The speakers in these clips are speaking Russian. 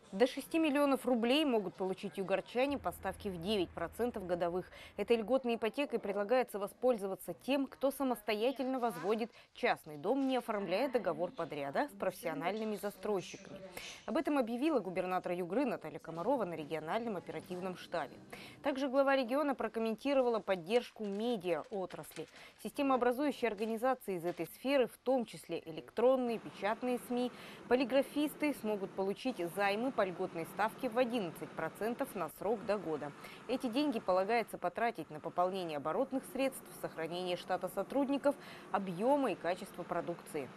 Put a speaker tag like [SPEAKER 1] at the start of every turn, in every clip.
[SPEAKER 1] До 6 миллионов рублей могут получить югорчане по ставке в 9% годовых. Этой льготной ипотекой предлагается воспользоваться тем, кто самостоятельно возводит частный дом, не оформляя договор подряда с профессиональными застройщиками. Об этом объявила губернатор Югры Наталья Комарова на региональном оперативном штабе. Также глава региона прокомментировала поддержку медиа-отрасли. Системообразующие организации из этой сферы, в том числе электронные, печатные СМИ, полиграфисты, смогут получить займы по льготной ставке в 11% на срок до года. Эти деньги полагается потратить на пополнение оборотных средств, сохранение штата сотрудников, объема и качества продукции.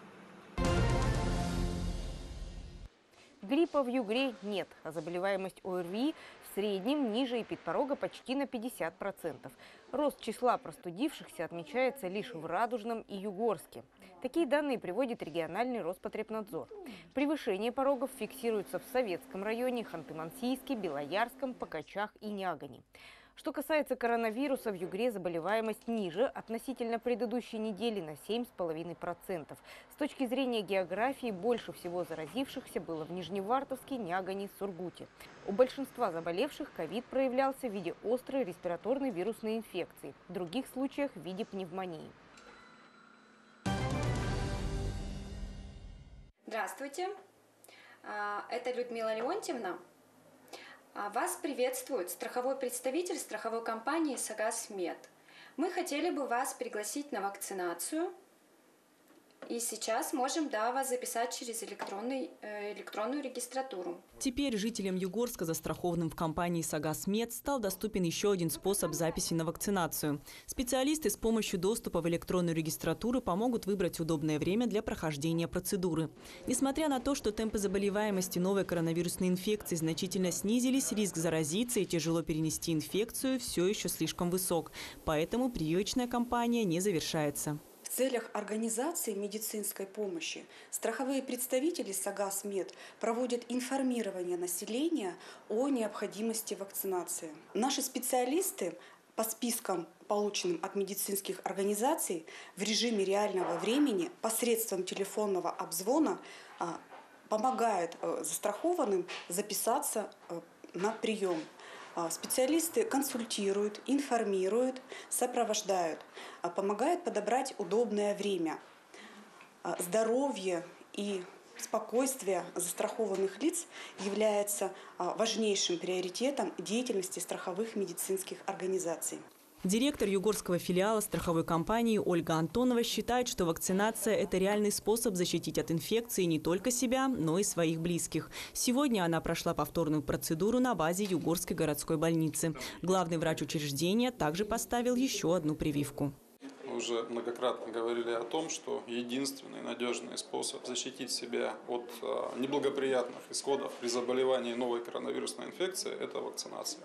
[SPEAKER 1] Гриппа в Югре нет, а заболеваемость ОРВИ в среднем ниже эпидпорога почти на 50%. Рост числа простудившихся отмечается лишь в Радужном и Югорске. Такие данные приводит региональный Роспотребнадзор. Превышение порогов фиксируется в Советском районе, Ханты-Мансийске, Белоярском, Покачах и Нягани. Что касается коронавируса, в Югре заболеваемость ниже относительно предыдущей недели на 7,5%. С точки зрения географии, больше всего заразившихся было в Нижневартовске, Нягани, Сургуте. У большинства заболевших ковид проявлялся в виде острой респираторной вирусной инфекции, в других случаях в виде пневмонии.
[SPEAKER 2] Здравствуйте, это Людмила Леонтьевна. Вас приветствует страховой представитель страховой компании «Сагаз Мед». Мы хотели бы вас пригласить на вакцинацию. И сейчас можем вас записать через электронную регистратуру.
[SPEAKER 3] Теперь жителям Югорска, застрахованным в компании «Сагаз Мед», стал доступен еще один способ записи на вакцинацию. Специалисты с помощью доступа в электронную регистратуру помогут выбрать удобное время для прохождения процедуры. Несмотря на то, что темпы заболеваемости новой коронавирусной инфекции значительно снизились, риск заразиться и тяжело перенести инфекцию все еще слишком высок. Поэтому прививочная кампания не завершается.
[SPEAKER 4] В целях организации медицинской помощи страховые представители «Сагаз Мед» проводят информирование населения о необходимости вакцинации. Наши специалисты по спискам, полученным от медицинских организаций, в режиме реального времени посредством телефонного обзвона помогают застрахованным записаться на прием. Специалисты консультируют, информируют, сопровождают, помогают подобрать удобное время. Здоровье и спокойствие застрахованных лиц является важнейшим приоритетом деятельности страховых медицинских организаций.
[SPEAKER 3] Директор югорского филиала страховой компании Ольга Антонова считает, что вакцинация – это реальный способ защитить от инфекции не только себя, но и своих близких. Сегодня она прошла повторную процедуру на базе Югорской городской больницы. Главный врач учреждения также поставил еще одну прививку.
[SPEAKER 5] Мы уже многократно говорили о том, что единственный надежный способ защитить себя от неблагоприятных исходов при заболевании новой коронавирусной инфекцией – это вакцинация.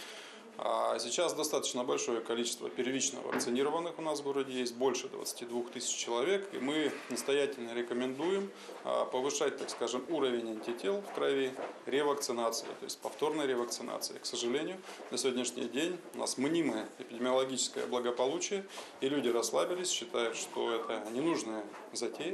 [SPEAKER 5] Сейчас достаточно большое количество первично вакцинированных у нас в городе есть, больше 22 тысяч человек. И мы настоятельно рекомендуем повышать, так скажем, уровень антител в крови ревакцинацией, то есть повторной ревакцинацией. К сожалению, на сегодняшний день у нас мнимое эпидемиологическое благополучие, и люди расслабились, считают, что это ненужная затея.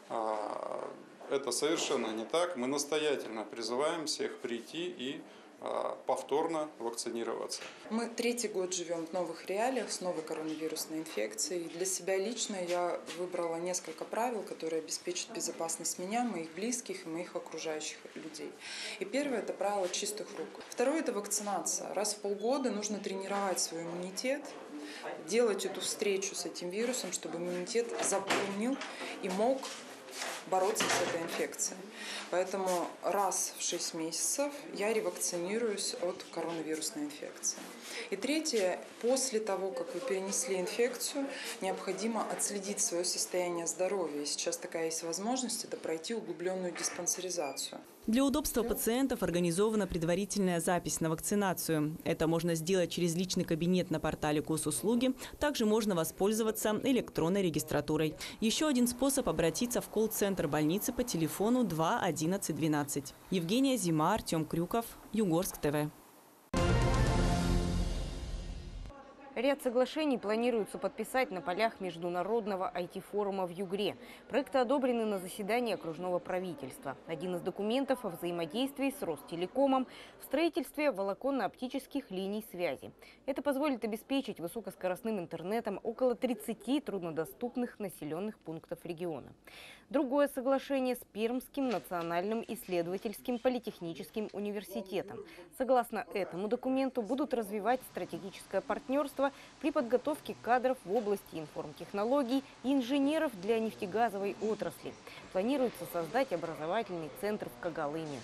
[SPEAKER 5] Это совершенно не так. Мы настоятельно призываем всех прийти и повторно вакцинироваться.
[SPEAKER 6] Мы третий год живем в новых реалиях с новой коронавирусной инфекцией. Для себя лично я выбрала несколько правил, которые обеспечат безопасность меня, моих близких и моих окружающих людей. И первое – это правило чистых рук. Второе – это вакцинация. Раз в полгода нужно тренировать свой иммунитет, делать эту встречу с этим вирусом, чтобы иммунитет запомнил и мог бороться с этой инфекцией. Поэтому раз в 6 месяцев я ревакцинируюсь от коронавирусной инфекции. И третье, после того, как вы перенесли инфекцию, необходимо отследить свое состояние здоровья. И сейчас такая есть возможность – это пройти углубленную диспансеризацию.
[SPEAKER 3] Для удобства пациентов организована предварительная запись на вакцинацию. Это можно сделать через личный кабинет на портале госуслуги. Также можно воспользоваться электронной регистратурой. Еще один способ – обратиться в колл-центр больницы по телефону 2 11 12. Евгения Зима, Артем Крюков, Югорск ТВ.
[SPEAKER 1] Ряд соглашений планируется подписать на полях международного IT-форума в Югре. Проекты одобрены на заседании окружного правительства. Один из документов о взаимодействии с Ростелекомом в строительстве волоконно-оптических линий связи. Это позволит обеспечить высокоскоростным интернетом около 30 труднодоступных населенных пунктов региона. Другое соглашение с Пермским национальным исследовательским политехническим университетом. Согласно этому документу будут развивать стратегическое партнерство при подготовке кадров в области информтехнологий и инженеров для нефтегазовой отрасли. Планируется создать образовательный центр в Когалыме.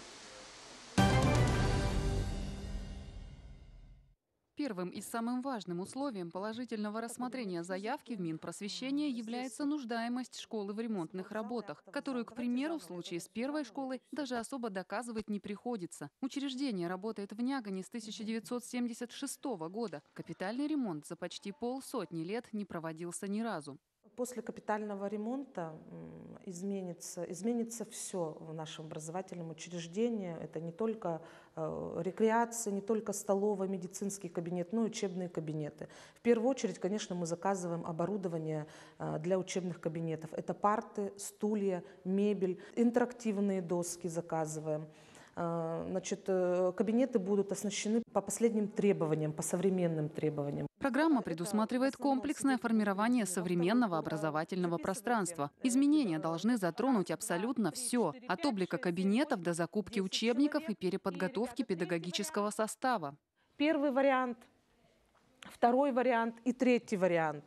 [SPEAKER 7] Первым и самым важным условием положительного рассмотрения заявки в Минпросвещение является нуждаемость школы в ремонтных работах, которую, к примеру, в случае с первой школой даже особо доказывать не приходится. Учреждение работает в Нягане с 1976 года. Капитальный ремонт за почти полсотни лет не проводился ни разу.
[SPEAKER 8] После капитального ремонта изменится все в нашем образовательном учреждении. Это не только рекреация, не только столовая, медицинский кабинет, но и учебные кабинеты. В первую очередь, конечно, мы заказываем оборудование для учебных кабинетов. Это парты, стулья, мебель, интерактивные доски заказываем. Значит, кабинеты будут оснащены по последним требованиям, по современным требованиям.
[SPEAKER 7] Программа предусматривает комплексное формирование современного образовательного пространства. Изменения должны затронуть абсолютно все, от облика кабинетов до закупки учебников и переподготовки педагогического состава.
[SPEAKER 8] Первый вариант, второй вариант и третий вариант.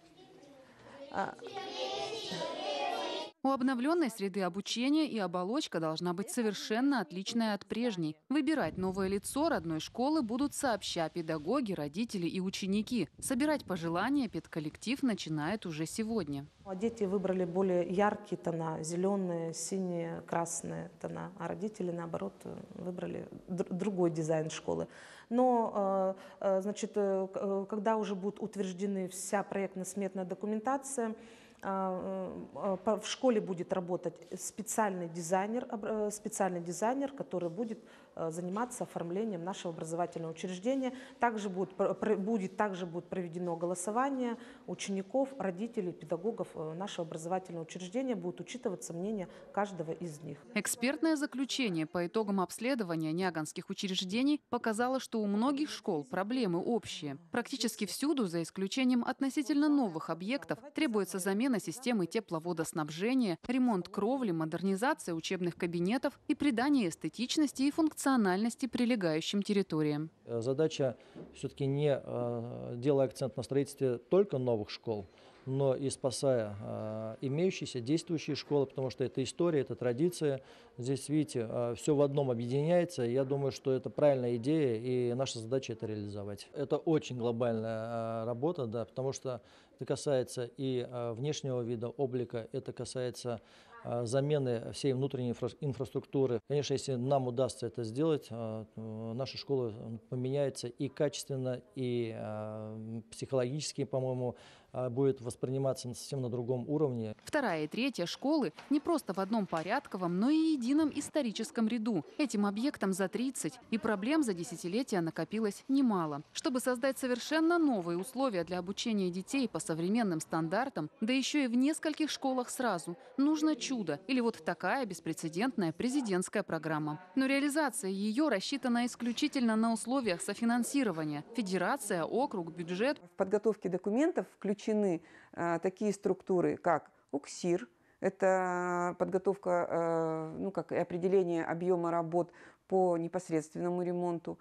[SPEAKER 7] У обновленной среды обучения и оболочка должна быть совершенно отличная от прежней. Выбирать новое лицо родной школы будут сообща педагоги, родители и ученики. Собирать пожелания педколлектив начинает уже сегодня.
[SPEAKER 8] Дети выбрали более яркие тона, зеленые, синие, красные тона, а родители, наоборот, выбрали другой дизайн школы. Но, значит, когда уже будет утверждены вся проектно-сметная документация, в школе будет работать специальный дизайнер, который будет заниматься оформлением нашего образовательного учреждения. Также будет проведено голосование учеников, родителей, педагогов нашего образовательного учреждения. Будет учитываться мнение каждого из них.
[SPEAKER 7] Экспертное заключение по итогам обследования няганских учреждений показало, что у многих школ проблемы общие. Практически всюду, за исключением относительно новых объектов, требуется замена системы тепловодоснабжения, ремонт кровли, модернизация учебных кабинетов и придание эстетичности и функциональности прилегающим территориям.
[SPEAKER 9] Задача все-таки не делая акцент на строительстве только новых школ, но и спасая имеющиеся, действующие школы, потому что это история, это традиция. Здесь, видите, все в одном объединяется. Я думаю, что это правильная идея, и наша задача это реализовать. Это очень глобальная работа, да, потому что это касается и внешнего вида облика, это касается замены всей внутренней инфраструктуры. Конечно, если нам удастся это сделать, наша школа поменяется и качественно, и психологически, по-моему, будет восприниматься совсем на другом уровне.
[SPEAKER 7] Вторая и третья школы не просто в одном порядковом, но и едином историческом ряду. Этим объектам за 30, и проблем за десятилетия накопилось немало. Чтобы создать совершенно новые условия для обучения детей по современным стандартам, да еще и в нескольких школах сразу, нужно чудо или вот такая беспрецедентная президентская программа. Но реализация ее рассчитана исключительно на условиях софинансирования. Федерация, округ, бюджет.
[SPEAKER 10] В подготовке документов включены такие структуры, как УКСИР, это подготовка, как и определение объема работ по непосредственному ремонту.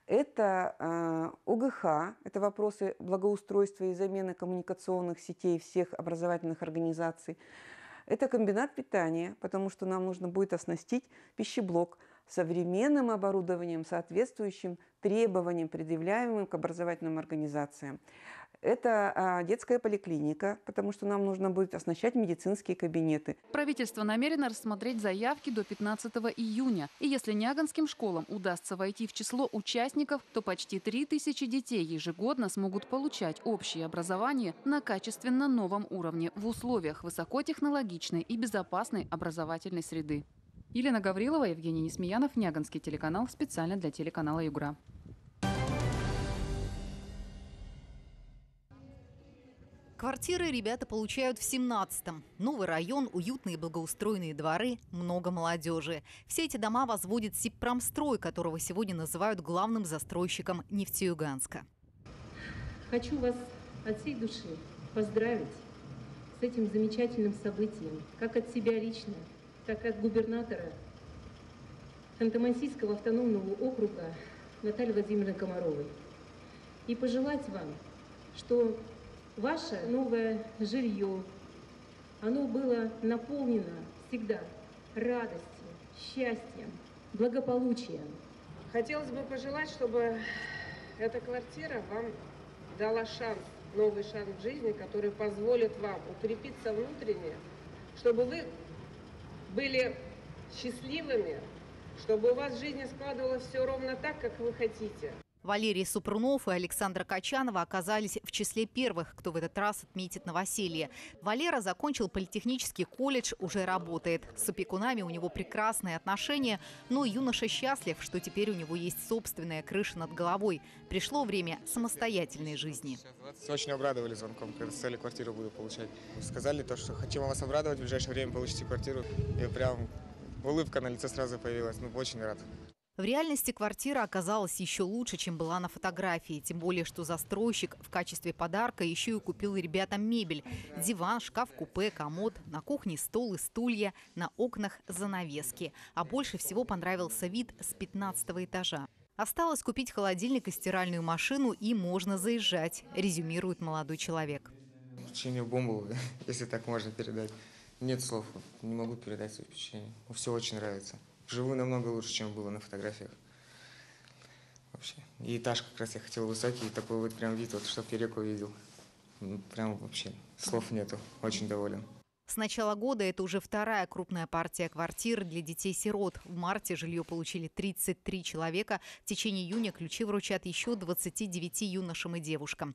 [SPEAKER 10] Это ОГХ, это вопросы благоустройства и замены коммуникационных сетей всех образовательных организаций. Это комбинат питания, потому что нам нужно будет оснастить пищеблок современным оборудованием, соответствующим требованиям, предъявляемым к образовательным организациям. Это детская поликлиника, потому что нам нужно будет оснащать медицинские кабинеты.
[SPEAKER 7] Правительство намерено рассмотреть заявки до 15 июня. И если няганским школам удастся войти в число участников, то почти 3000 детей ежегодно смогут получать общее образование на качественно новом уровне в условиях высокотехнологичной и безопасной образовательной среды. Елена Гаврилова, Евгений Несмеянов, Няганский телеканал, специально для телеканала «Югра».
[SPEAKER 11] Квартиры ребята получают в 17-м. Новый район, уютные благоустроенные дворы, много молодежи. Все эти дома возводит Сибпромстрой, которого сегодня называют главным застройщиком Нефтеюганска.
[SPEAKER 12] Хочу вас от всей души поздравить с этим замечательным событием, как от себя лично, так и от губернатора Ханты-Мансийского автономного округа Натальи Владимировны Комаровой. И пожелать вам, что ваше новое жилье, оно было наполнено всегда радостью, счастьем, благополучием.
[SPEAKER 13] Хотелось бы пожелать, чтобы эта квартира вам дала шанс, новый шанс в жизни, который позволит вам укрепиться внутренне, чтобы вы были счастливыми, чтобы у вас в жизни складывалось все ровно так, как вы хотите.
[SPEAKER 11] Валерий Супрунов и Александра Качанова оказались в числе первых, кто в этот раз отметит новоселье. Валера закончил политехнический колледж, уже работает. С опекунами у него прекрасные отношения, но юноша счастлив, что теперь у него есть собственная крыша над головой. Пришло время самостоятельной жизни.
[SPEAKER 14] Очень обрадовали звонком, когда сказали, квартиру буду получать. Сказали то, что хотим вас обрадовать, в ближайшее время получите квартиру. И прям улыбка на лице сразу появилась. Очень рад.
[SPEAKER 11] В реальности квартира оказалась еще лучше, чем была на фотографии. Тем более, что застройщик в качестве подарка еще и купил ребятам мебель. Диван, шкаф-купе, комод, на кухне стол и стулья, на окнах занавески. А больше всего понравился вид с 15-го этажа. Осталось купить холодильник и стиральную машину, и можно заезжать, резюмирует молодой человек.
[SPEAKER 14] Впечатление бомбовое, если так можно передать. Нет слов, не могу передать свои впечатления. Все очень нравится. Вживую намного лучше, чем было на фотографиях. Вообще. И этаж как раз я хотел высокий, и такой вот прям вид, вот, чтобы я реку видел. Прям вообще слов нету. Очень доволен.
[SPEAKER 11] С начала года это уже вторая крупная партия квартир для детей-сирот. В марте жилье получили 33 человека. В течение июня ключи вручат еще 29 юношам и девушкам.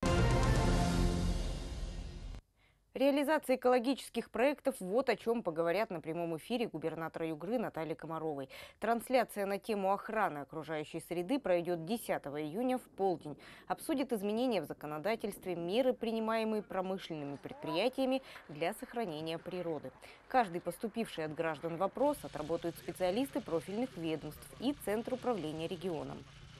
[SPEAKER 1] Реализация экологических проектов – вот о чем поговорят на прямом эфире губернатора Югры Натальи Комаровой. Трансляция на тему охраны окружающей среды пройдет 10 июня в полдень. Обсудит изменения в законодательстве, меры, принимаемые промышленными предприятиями для сохранения природы. Каждый поступивший от граждан вопрос отработают специалисты профильных ведомств и Центр управления регионом.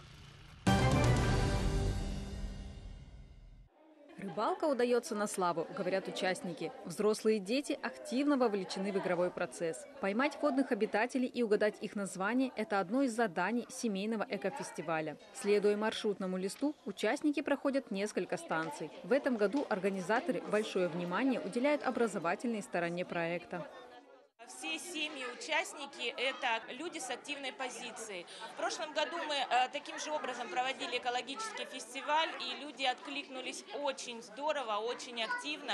[SPEAKER 15] Рыбалка удается на славу, говорят участники. Взрослые дети активно вовлечены в игровой процесс. Поймать водных обитателей и угадать их название – это одно из заданий семейного экофестиваля. Следуя маршрутному листу, участники проходят несколько станций. В этом году организаторы большое внимание уделяют образовательной стороне проекта.
[SPEAKER 16] Все семьи, участники – это люди с активной позицией. В прошлом году мы таким же образом проводили экологический фестиваль, и люди откликнулись очень здорово, очень активно.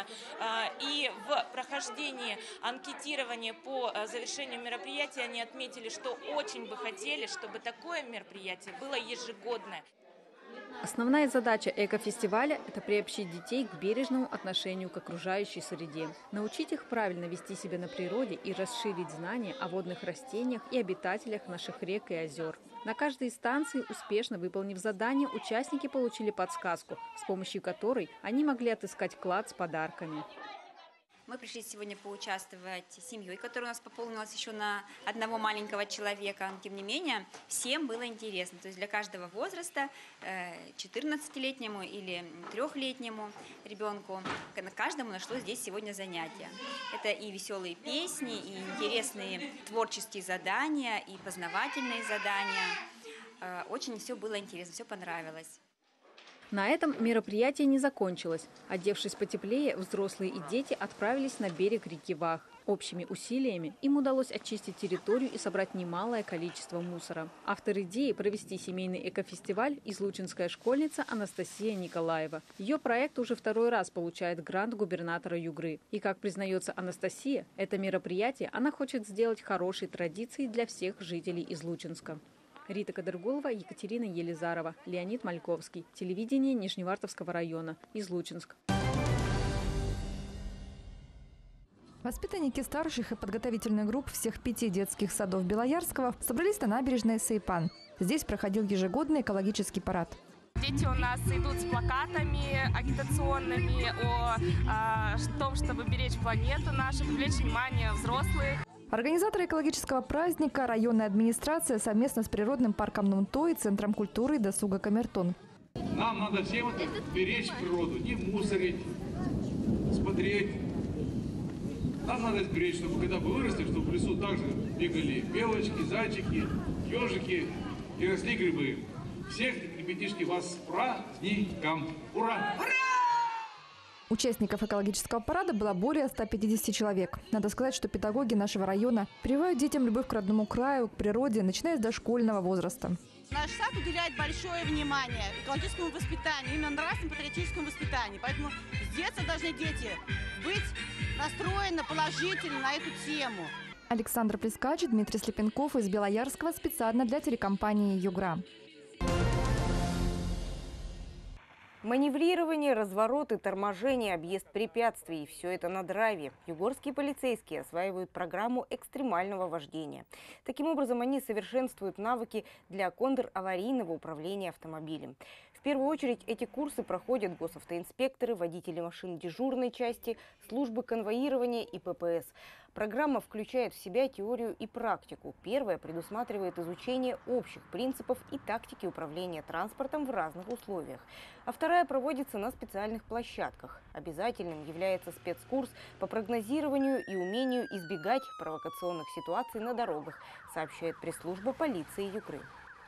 [SPEAKER 16] И в прохождении анкетирования по завершению мероприятия они отметили, что очень бы хотели, чтобы такое мероприятие было ежегодное.
[SPEAKER 15] Основная задача экофестиваля – это приобщить детей к бережному отношению к окружающей среде, научить их правильно вести себя на природе и расширить знания о водных растениях и обитателях наших рек и озер. На каждой станции, успешно выполнив задание, участники получили подсказку, с помощью которой они могли отыскать клад с подарками.
[SPEAKER 17] Мы пришли сегодня поучаствовать с семьей, которая у нас пополнилась еще на одного маленького человека. Тем не менее, всем было интересно. То есть для каждого возраста, 14-летнему или 3-летнему ребенку, каждому нашлось здесь сегодня занятие. Это и веселые песни, и интересные творческие задания, и познавательные задания. Очень все было интересно, все понравилось.
[SPEAKER 15] На этом мероприятие не закончилось. Одевшись потеплее, взрослые и дети отправились на берег реки Вах. Общими усилиями им удалось очистить территорию и собрать немалое количество мусора. Автор идеи провести семейный экофестиваль – излучинская школьница Анастасия Николаева. Ее проект уже второй раз получает грант губернатора Югры. И, как признается Анастасия, это мероприятие она хочет сделать хорошей традицией для всех жителей Излучинска. Рита Кадыргулова, Екатерина Елизарова, Леонид Мальковский. Телевидение Нижневартовского района. Излучинск.
[SPEAKER 18] Воспитанники старших и подготовительных групп всех 5 детских садов Белоярского собрались на набережной Сейпан. Здесь проходил ежегодный экологический парад.
[SPEAKER 19] Дети у нас идут с плакатами агитационными о том, чтобы беречь планету нашу, привлечь внимание взрослых.
[SPEAKER 18] Организаторы экологического праздника – районная администрация совместно с природным парком Нунто и Центром культуры и досуга Камертон.
[SPEAKER 20] Нам надо всем беречь природу, не мусорить, смотреть. Нам надо беречь, чтобы когда мы выросли, чтобы в лесу также бегали белочки, зайчики, ежики и росли грибы. Всех, ребятишки, вас с праздником! Ура!
[SPEAKER 18] Участников экологического парада было более 150 человек. Надо сказать, что педагоги нашего района прививают детям любовь к родному краю, к природе, начиная с дошкольного возраста.
[SPEAKER 21] Наш сад уделяет большое внимание экологическому воспитанию, именно нравственному патриотическому воспитанию. Поэтому с детства должны дети быть настроены положительно на эту тему.
[SPEAKER 18] Александр Плескач, Дмитрий Слепенков из Белоярского специально для телекомпании «Югра».
[SPEAKER 1] Маневрирование, развороты, торможение, объезд препятствий – все это на драйве. Югорские полицейские осваивают программу экстремального вождения. Таким образом, они совершенствуют навыки для контраварийного управления автомобилем. В первую очередь эти курсы проходят госавтоинспекторы, водители машин дежурной части, службы конвоирования и ППС. Программа включает в себя теорию и практику. Первая предусматривает изучение общих принципов и тактики управления транспортом в разных условиях. А вторая проводится на специальных площадках. Обязательным является спецкурс по прогнозированию и умению избегать провокационных ситуаций на дорогах, сообщает пресс-служба полиции Югры.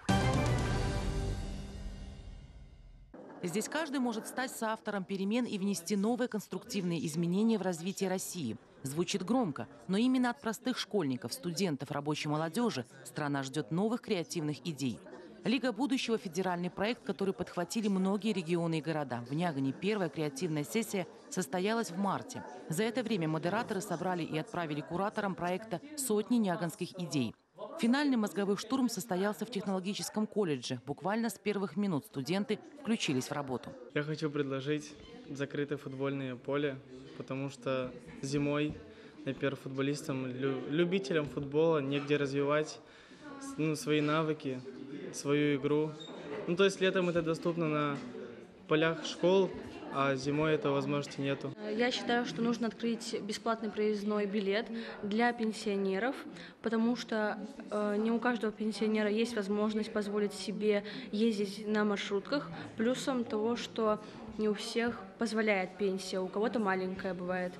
[SPEAKER 22] Здесь каждый может стать соавтором перемен и внести новые конструктивные изменения в развитие России. Звучит громко, но именно от простых школьников, студентов, рабочей молодежи страна ждет новых креативных идей. Лига будущего – федеральный проект, который подхватили многие регионы и города. В Нягане первая креативная сессия состоялась в марте. За это время модераторы собрали и отправили кураторам проекта сотни няганских идей. Финальный мозговой штурм состоялся в технологическом колледже. Буквально с первых минут студенты включились в работу.
[SPEAKER 23] Я хочу предложить закрытое футбольное поле, потому что зимой, например, футболистам, любителям футбола негде развивать свои навыки, свою игру. То есть летом это доступно на полях школ, а зимой этого возможности нету.
[SPEAKER 24] Я считаю, что нужно открыть бесплатный проездной билет для пенсионеров, потому что не у каждого пенсионера есть возможность позволить себе ездить на маршрутках, плюсом того, что не у всех позволяет пенсия, у кого-то маленькая бывает.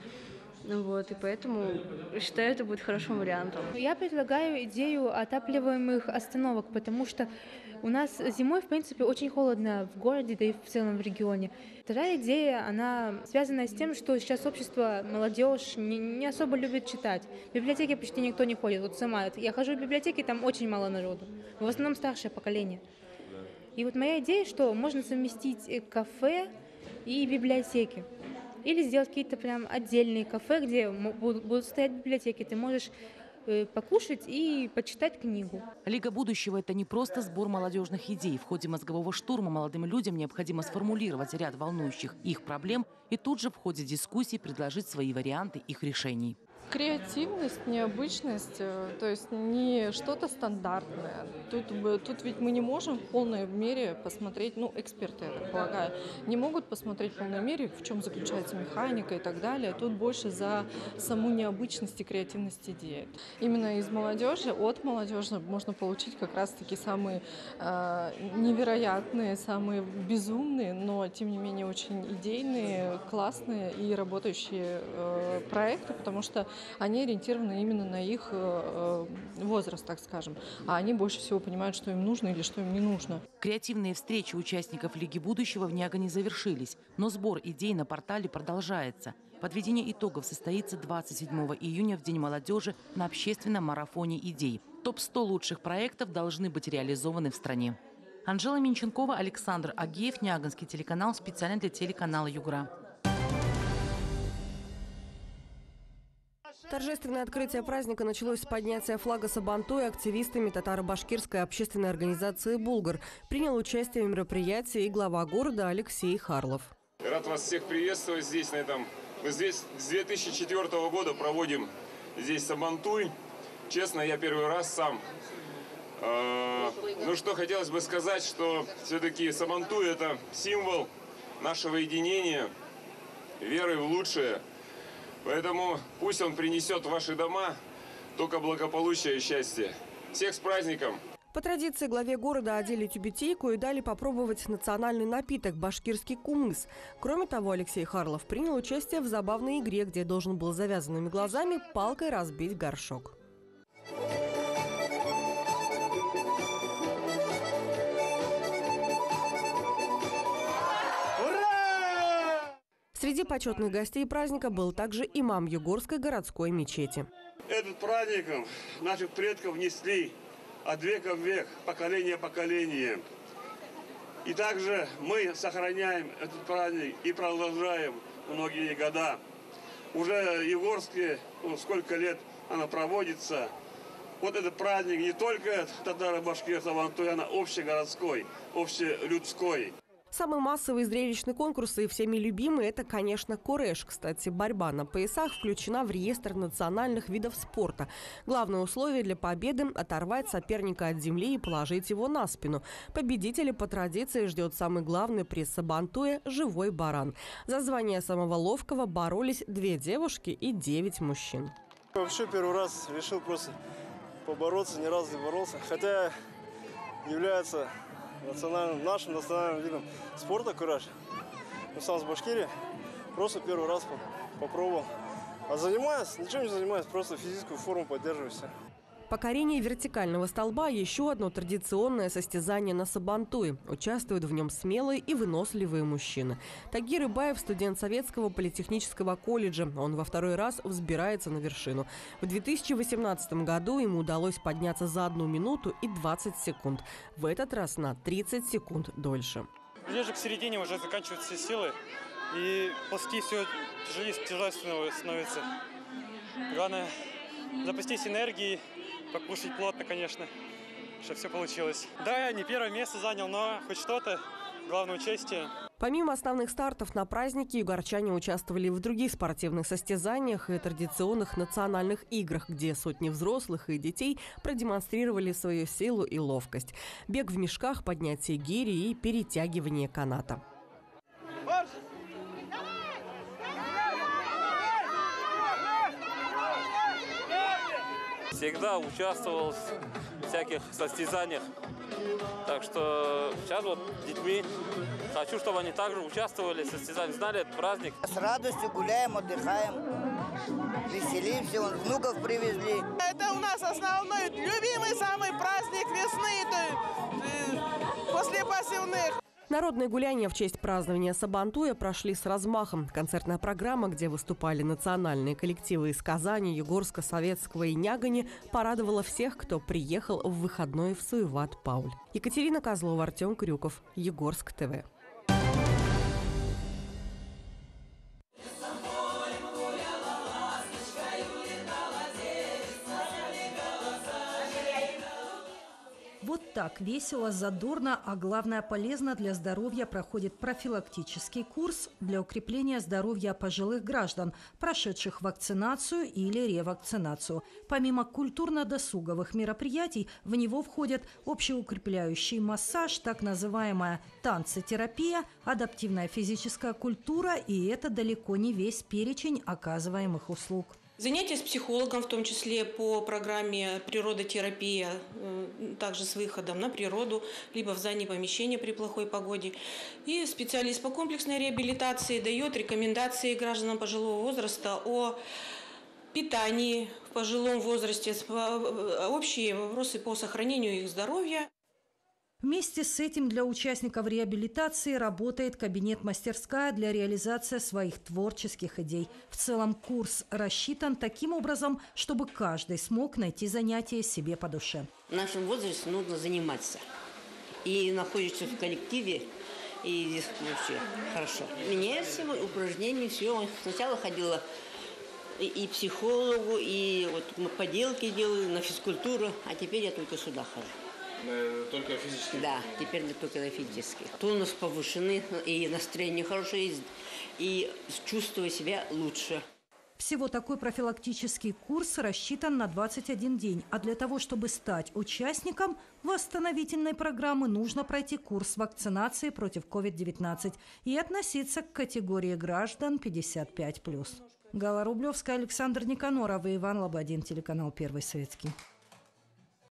[SPEAKER 24] И поэтому считаю, это будет хорошим вариантом.
[SPEAKER 25] Я предлагаю идею отапливаемых остановок, потому что у нас зимой, в принципе, очень холодно в городе, да и в целом в регионе. Вторая идея, она связана с тем, что сейчас общество, молодежь не особо любит читать. В библиотеке почти никто не ходит. Вот сама, я хожу в библиотеки, там очень мало народу. В основном старшее поколение. И вот моя идея, что можно совместить кафе и библиотеки. Или сделать какие-то прям отдельные кафе, где будут стоять библиотеки. Ты можешь покушать и почитать книгу.
[SPEAKER 22] Лига будущего – это не просто сбор молодежных идей. В ходе мозгового штурма молодым людям необходимо сформулировать ряд волнующих их проблем и тут же в ходе дискуссий предложить свои варианты их решений.
[SPEAKER 26] Креативность, необычность, то есть не что-то стандартное. Тут ведь мы не можем в полной мере посмотреть, эксперты, я так полагаю, не могут посмотреть в полной мере, в чем заключается механика и так далее. Тут больше за саму необычность и креативность идеи. Именно из молодежи, от молодежи можно получить как раз-таки самые невероятные, самые безумные, но тем не менее очень идейные, классные и работающие проекты, потому что они ориентированы именно на их возраст, так скажем. А они больше всего понимают, что им нужно или что им не нужно.
[SPEAKER 22] Креативные встречи участников Лиги будущего в Нягане завершились, но сбор идей на портале продолжается. Подведение итогов состоится 27 июня в День молодежи на общественном марафоне идей. Топ-100 лучших проектов должны быть реализованы в стране. Анжела Минченкова, Александр Агеев, Няганский телеканал, специально для телеканала «Югра».
[SPEAKER 27] Торжественное открытие праздника началось с поднятия флага Сабантуя активистами татаро-башкирской общественной организации «Булгар». Принял участие в мероприятии и глава города Алексей Харлов.
[SPEAKER 28] Рад вас всех приветствовать здесь, на этом. Мы здесь с 2004 года проводим здесь Сабантуй. Честно, я первый раз сам Ну что, хотелось бы сказать, что все-таки Сабантуй – это символ нашего единения, веры в лучшее. Поэтому пусть он принесет в ваши дома только благополучие и счастье. Всех с праздником!
[SPEAKER 27] По традиции главе города одели тюбетейку и дали попробовать национальный напиток – башкирский кумыс. Кроме того, Алексей Харлов принял участие в забавной игре, где должен был завязанными глазами палкой разбить горшок. Среди почетных гостей праздника был также имам Югорской городской мечети.
[SPEAKER 2] Этот праздником наших предков несли от века в век, поколение в поколение. И также мы сохраняем этот праздник и продолжаем многие года. Уже Югорске, сколько лет она проводится. Вот этот праздник не только татаро-башкир Сабантуй, она общегородской, общелюдской.
[SPEAKER 27] Самый массовый зрелищный конкурс и всеми любимый – это, конечно, куреш. Кстати, борьба на поясах включена в реестр национальных видов спорта. Главное условие для победы – оторвать соперника от земли и положить его на спину. Победителя по традиции ждет самый главный приз Сабантуя – живой баран. За звание самого ловкого боролись 2 девушки и 9 мужчин.
[SPEAKER 3] Вообще первый раз решил просто побороться, ни разу не боролся. Хотя является нашим национальным видом спорта кураж. Я сам с Башкирии, просто первый раз попробовал. А занимаюсь, ничем не занимаюсь, просто физическую форму поддерживаю все.
[SPEAKER 27] Покорение вертикального столба – еще одно традиционное состязание на Сабантуе. Участвуют в нем смелые и выносливые мужчины. Тагир Ибаев – студент Советского политехнического колледжа. Он во 2-й раз взбирается на вершину. В 2018 году ему удалось подняться за 1 минуту и 20 секунд. В этот раз на 30 секунд дольше.
[SPEAKER 3] Ближе к середине уже заканчиваются силы. И ползти все тяжелее становится. Главное – запастись энергией. Покушать плотно, конечно, чтобы все получилось. Да, я не 1-е место занял, но хоть что-то, главное участие.
[SPEAKER 27] Помимо основных стартов на празднике, югорчане участвовали и в других спортивных состязаниях и традиционных национальных играх, где сотни взрослых и детей продемонстрировали свою силу и ловкость. Бег в мешках, поднятие гири и перетягивание каната.
[SPEAKER 4] Всегда участвовал в всяких состязаниях. Так что сейчас вот с детьми хочу, чтобы они также участвовали в состязаниях, знали этот праздник.
[SPEAKER 5] С радостью гуляем, отдыхаем, веселимся, внуков привезли.
[SPEAKER 6] Это у нас основной, любимый самый праздник весны, после посевных.
[SPEAKER 27] Народные гуляния в честь празднования Сабантуя прошли с размахом. Концертная программа, где выступали национальные коллективы из Казани, Югорска, Советского и Нягани, порадовала всех, кто приехал в выходной в Суеват-Пауль. Екатерина Козлова, Артем Крюков, Югорск ТВ.
[SPEAKER 8] Вот так весело, задорно, а главное полезно для здоровья проходит профилактический курс для укрепления здоровья пожилых граждан, прошедших вакцинацию или ревакцинацию. Помимо культурно-досуговых мероприятий, в него входят общеукрепляющий массаж, так называемая танцетерапия, адаптивная физическая культура, и это далеко не весь перечень оказываемых услуг.
[SPEAKER 9] Занятия с психологом, в том числе по программе «Природотерапия», также с выходом на природу, либо в здании помещения при плохой погоде. И специалист по комплексной реабилитации дает рекомендации гражданам пожилого возраста о питании в пожилом возрасте, общие вопросы по сохранению их здоровья.
[SPEAKER 8] Вместе с этим для участников реабилитации работает кабинет-мастерская для реализации своих творческих идей. В целом курс рассчитан таким образом, чтобы каждый смог найти занятие себе по душе.
[SPEAKER 10] В нашем возрасте нужно заниматься. И находишься в коллективе, и здесь вообще хорошо. Меняется упражнения, все. Сначала ходила и к психологу, и вот поделки делаю, на физкультуру, а теперь я только сюда хожу.
[SPEAKER 4] Только физически?
[SPEAKER 10] Да, теперь только на физически. Тонус повышены, и настроение хорошее, и чувствую себя лучше.
[SPEAKER 8] Всего такой профилактический курс рассчитан на 21 день. А для того, чтобы стать участником восстановительной программы, нужно пройти курс вакцинации против COVID-19 и относиться к категории граждан 55+. Гала Рублевская, Александр Никаноров и Иван Лободин, телеканал «Первый Советский».